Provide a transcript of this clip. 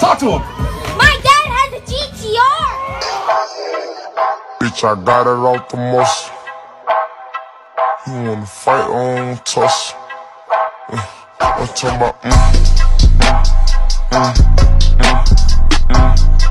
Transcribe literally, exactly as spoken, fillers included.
Talk to him. My dad has a G T R. Bitch, I got it out the muscle. You wanna fight on tussle? Mm. I'm talking about mm, mm, mm, mm, mm.